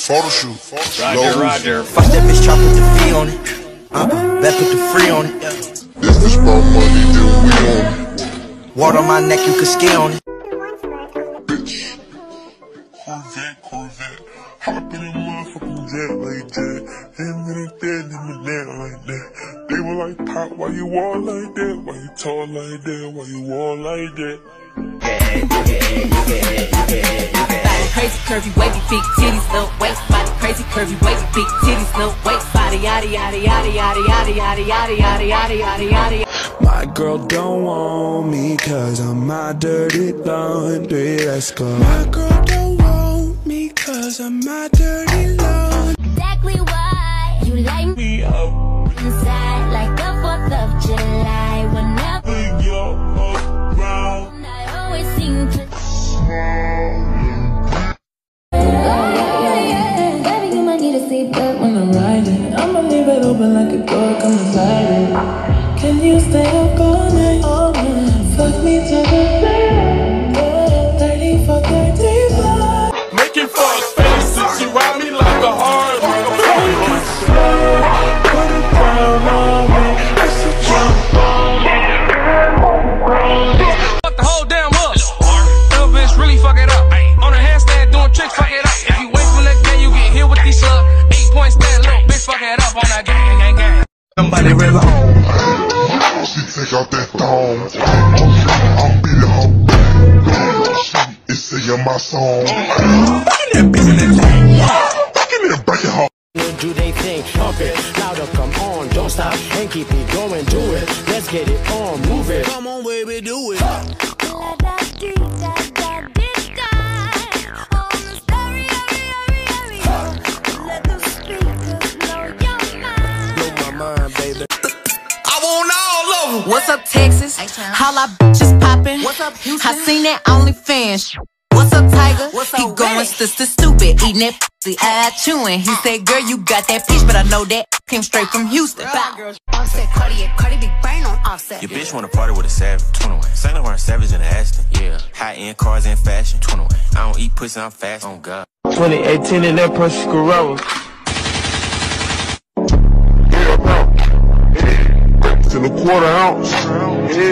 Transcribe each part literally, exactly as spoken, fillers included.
Photo shoot. Roger, Low. Roger. Fuck that bitch, try put the fee on it. Uh-uh, bet put the free on it. This bitch about money, then we on it. Water on my neck, you could ski on it. Bitch. Corvette, Corvette. Hop in a motherfucking jet like that. Him and that, him and that like that. They were like, Pop, why you all like that? Why you tall like that? Why you all like that? Crazy, curvy, wavy, big titties, little waist body. Crazy, curvy, wavy, big titties, little waist body. Yada yada yada yada yada yada yada yada yada yada yada. My girl don't want me cause I'm my dirty laundry. Let's go. My girl don't want me cause I'm my dirty laundry. Exactly why you light me up inside like the fourth of July. Whenever you're around, I always seem to. When I'm riding, I'ma leave it open like a door, come inside it. Can you stay up all night? All night. Fuck me to the bed. thirty for thirty-five. making fuck faces, you ride me like a hard one. Put it down on me. I should jump on me. Fuck the whole damn up. Little bitch really fuck it up. On a handstand doing tricks, fuck it up. If you wait from the game, you get hit with these slugs. Eight point stand, little bitch fuck it up on that gang, gang, gang. Somebody really on. She take out that thong. I'm beating her back. It's singing my song. Fucking that bitch in that thing. Fucking that breaking her. Do they think, pump it, louder, come on, don't stop, and keep it going, do it, let's get it on, move it, come on baby, do it. What's up, Texas? Holla bitches poppin'. What's up, Houston? I seen that OnlyFans. What's up, Tiger? What's he going sister stupid, eating that pussy, eye chewing. He said, girl, you got that peach, but I know that came straight from Houston. Offset, Cardi, Cardi, big brain on Offset. Your bitch wanna party with a savage, twenty-one. Saint Laurent Savage in the Aston, yeah. High-end cars and fashion, twenty-one. I don't eat pussy, I'm fast, on God. twenty eighteen in that pussy Corolla. To the quarter ounce. Yeah.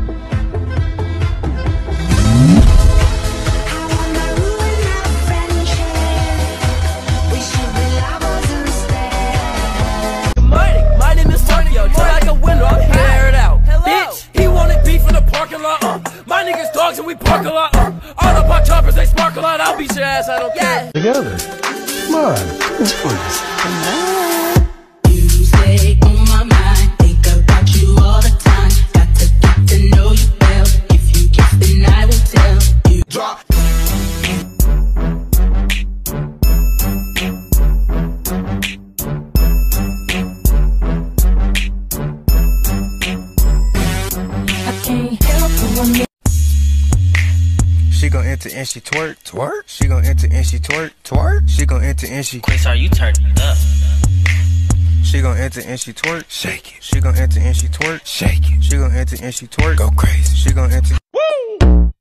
My name is Tokyo, turn like a window, I'm here to air it out. Hello. Bitch, he wanted beef in the parking lot. Uh. My niggas dogs and we park a lot. Uh. All the pot choppers, they spark a lot. I'll beat your ass, I don't care. Together. Come on. Let's please. You stay on my mind, think about you all the time. Got to get to know you well. If you kiss, then I will tell you. Drop. She gon' enter and she twerk, twerk. She gon' enter and she twerk, twerk. She gon' enter and she. Chris, are you turned up? She gon' enter and she twerk, shake it. She gon' enter and she twerk, shake it. She gon' enter and she twerk, go crazy. She gon' enter. Woo!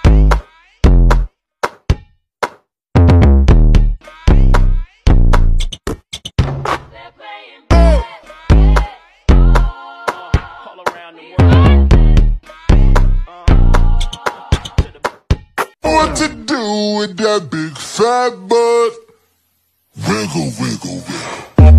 What to do with that big fat butt? Wiggle, wiggle, wiggle.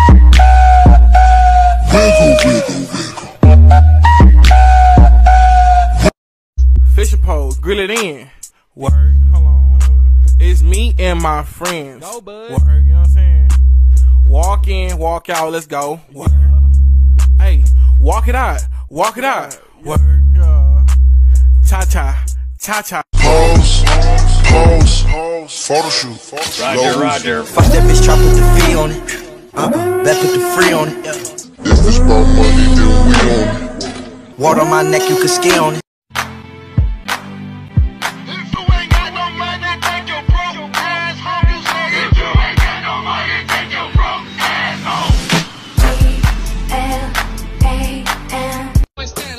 Wiggle, wiggle, wiggle. Fisher pose, grill it in. Word, hold on. It's me and my friends. Go, bud. Word, you know what I'm saying? Walk in, walk out, let's go. Word. Hey, walk it out, walk it out. Word, yeah. Cha-cha, cha-cha. Pose, pose, pose. Photo shoot. Roger, Low. Roger. Fuck that bitch, try put the fee on it. Uh-uh, bet put the free on it. This bitch about money, then we on it. Water on my neck, you could ski on it.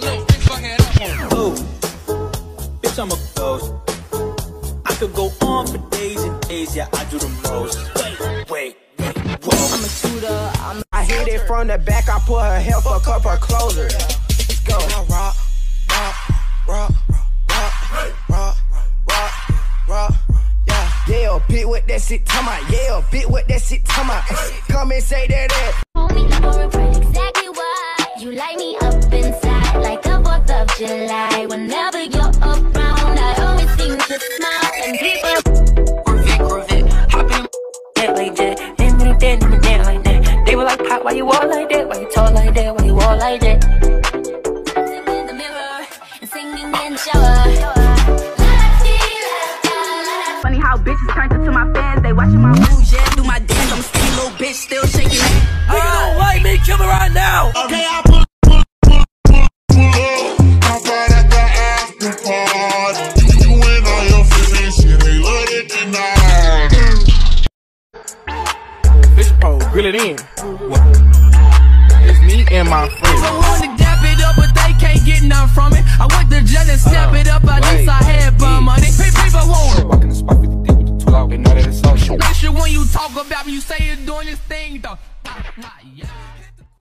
I'm a ghost. I could go on for days and days, yeah, I do the most. Wait, wait, wait, whoa. I'm a shooter, I'm I hit it from the back, I put her hair, fuck up her closer. Let's go. Rock, rock, rock, rock, rock, rock, rock, rock, yeah. Yeah, bitch, what that shit talking about? Yeah, bitch, what that shit talking about? Come and say that that. Homie, for a friend, exactly why you light me up inside like a fourth of July. Whenever you're around, I always seem to smile and people. Corvette, Corvette, hop in that like that, then me that, then me that like that. They were like, Pop, why you walk like that? Why you talk like that? Why you walk like that? Singing in the mirror and singing in the shower. Funny how bitches turned into my fans. They watching my moves, yeah, do my dance. I'm a skinny little bitch, still shaking it. Nigga don't like me, kill me right now. Okay, I pull, pull, pull, pull, pull up. I thought at the after party. You and all your friends, shit, they love it tonight. Fish pole, grill it in. It's me and my friends. I want to dap it up, but they can't get none from it. I went to jail and snap it up, at least I had bum money. People want it. Walking the spot fifty deep with the tool out, they know that it's all shit. Make sure when you talk about me, you say you're doing this thing, though. Yeah.